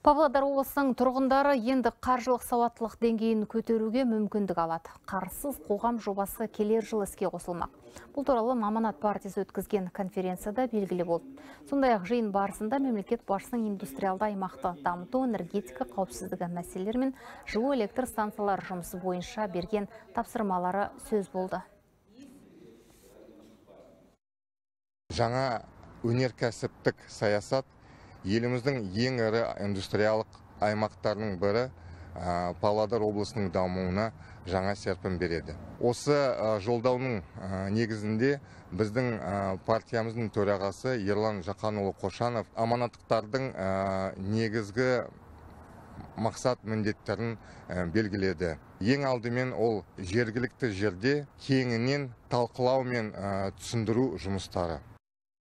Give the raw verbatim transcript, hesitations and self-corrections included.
Павлодар облысының тұрғындары енді қаржылық сауаттылық деңгейін көтеруге мүмкіндік алады. Қарызсыз қоғам жобасы келер жыл іске қосылмақ. Бұл туралы Маманат партиясы өткізген конференцияда белгілі болды. Сондай-ақ жиын барысында мемлекет басшысының индустриалды аймақты дамыту, энергетика қауіпсіздігі мәселелері мен жылу электр станциялары жұмысы бойынша берген тапсырмалары сөз болды. Жаңа өнеркәсіптік саясат еліміздің ең ірі индустриялық аймақтарының бірі Павлодар облысының дамуына жаңа серпін береді. Осы жолдауның негізінде біздің партиямыздың төрағасы Ерлан Жақанұлы Қошанов аманаттықтардың негізгі мақсат міндеттерін белгіледі. Ең алдымен ол жергілікті жерде кеңінен талқылау мен түсіндіру жұмыстары.